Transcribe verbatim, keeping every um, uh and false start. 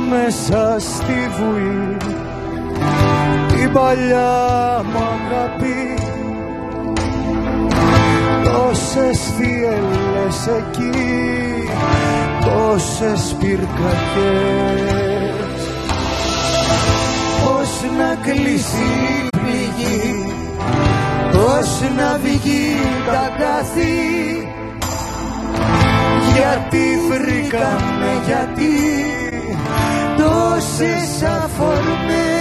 μέσα στη βουή την παλιά μου αγάπη. Τόσες θύελες εκεί, τόσες πυρκαγιές. Πώς να κλείσει η πληγή, πώς να βγει τα κάθη. Γιατί βρήκαμε, γιατί τόσες αφορμές.